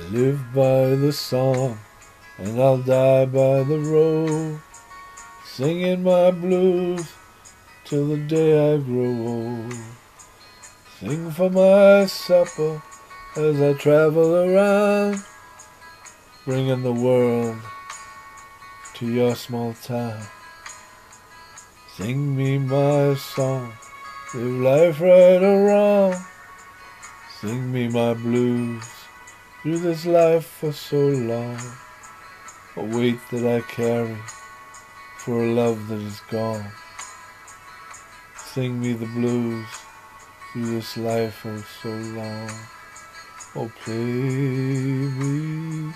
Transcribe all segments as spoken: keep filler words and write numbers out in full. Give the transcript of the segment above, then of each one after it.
live by the song, and I'll die by the road, singing my blues till the day I grow old. Sing for my supper as I travel around, bringing the world to your small town. Sing me my song, live life right or wrong. Sing me my blues through this life for so long. A weight that I carry for a love that is gone. Sing me the blues through this life for so long. Oh, play me,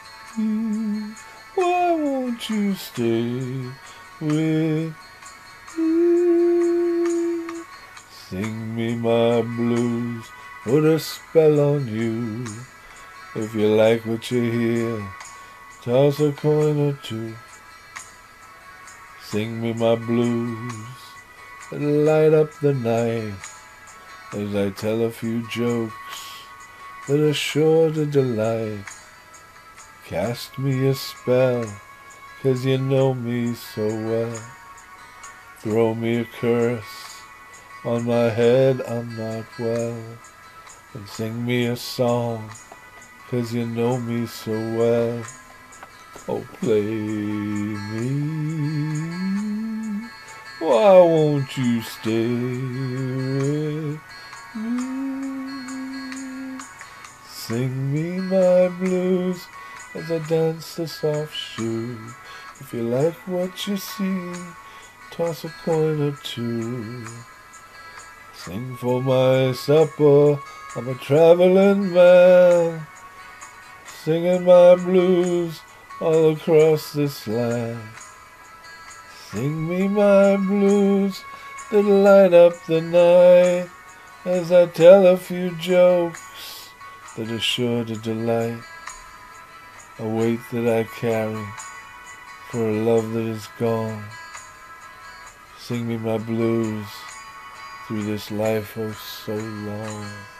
why won't you stay with me? Sing me my blues, put a spell on you. If you like what you hear, toss a coin or two. Sing me my blues that light up the night as I tell a few jokes that are sure to delight. Cast me a spell, 'cause you know me so well. Throw me a curse, on my head I'm not well. And sing me a song, 'cause you know me so well. Oh, play me, why won't you stay with me? Sing me my blues as I dance the soft shoe. If you like what you see, toss a coin or two. Sing for my supper, I'm a traveling man, singing my blues all across this land. Sing me my blues that light up the night as I tell a few jokes that are sure to delight. A weight that I carry for a love that is gone. Sing me my blues through this life oh so long.